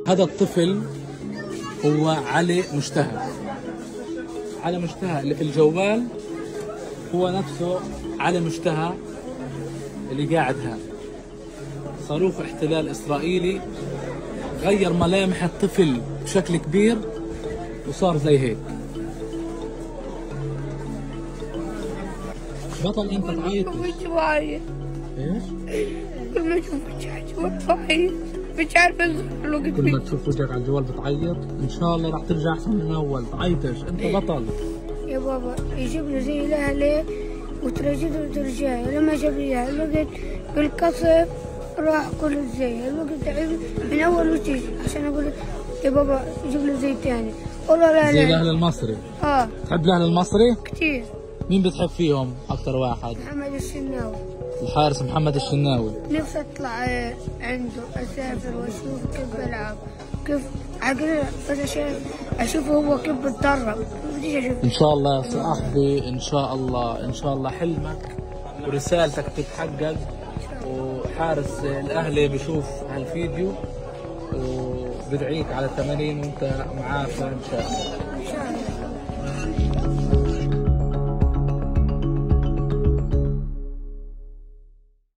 هذا الطفل هو علي مشتهى. علي مشتهى اللي في الجوال هو نفسه علي مشتهى اللي قاعد هان. صاروخ احتلال إسرائيلي غير ملامح الطفل بشكل كبير وصار زي هيك. بطل انت تعيطش. ايش؟ كل ما اشوف وجهك بعيط، مش عارفه ازغل. كل ما تشوف وجهك على الجوال بتعيط؟ ان شاء الله راح ترجع احسن من اول، تعيطش، انت بطل. يا بابا يجيب له زي الاهلي وترجده وترجعي، لما جاب لي اياها الوقت بالقصف راح كل زي الوقت تعب من اول وجهي عشان اقول يا بابا جيب له زي ثاني. والله لا زي الاهلي المصري. تحب الاهلي المصري؟ كثير. مين بتحب فيهم اكثر واحد؟ محمد الشناوي. الحارس محمد الشناوي. نفسي اطلع عنده اسافر واشوف كيف بيلعب، كيف عقله، بس اشوفه هو كيف بتدرب. بديش اشوف. ان شاء الله يا صاحبي، ان شاء الله ان شاء الله حلمك ورسالتك تتحقق، وحارس الاهلي بشوف هالفيديو وبدعيك على 80 وانت معاه ان شاء الله. ان شاء الله.